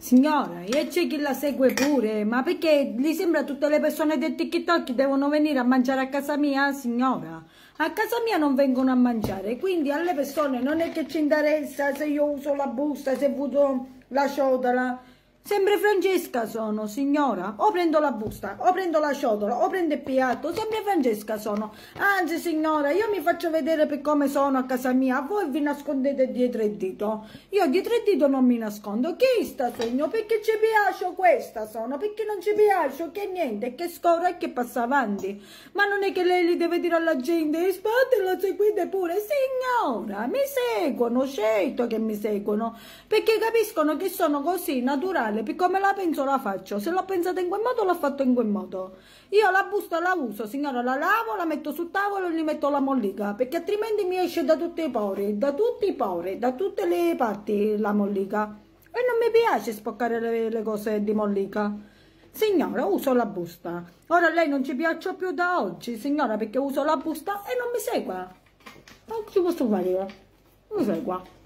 Signora, e c'è chi la segue pure, ma perché gli sembra tutte le persone del TikTok devono venire a mangiare a casa mia, signora? A casa mia non vengono a mangiare, quindi alle persone non è che ci interessa se io uso la busta, se uso la ciotola. Sempre Francesca sono, signora. O prendo la busta, o prendo la ciotola, o prendo il piatto. Sempre Francesca sono. Anzi, signora, io mi faccio vedere per come sono a casa mia. Voi vi nascondete dietro il dito. Io dietro il dito non mi nascondo. Che sta segno? Perché ci piace questa sono. Perché non ci piace? Che niente, che scorre e che passa avanti. Ma non è che lei li deve dire alla gente, fatelo, seguite pure. Signora, mi seguono, certo che mi seguono. Perché capiscono che sono così, naturale. Per come la penso la faccio, se l'ho pensata in quel modo l'ho fatto in quel modo. Io la busta la uso, signora, la lavo, la metto sul tavolo e gli metto la mollica, perché altrimenti mi esce da tutti i pori, da tutti i pori, da tutte le parti la mollica. E non mi piace spoccare le cose di mollica. Signora, uso la busta. Ora lei non ci piaccio più da oggi, signora, perché uso la busta e non mi segua. Non ci posso fare io. Non mi segua.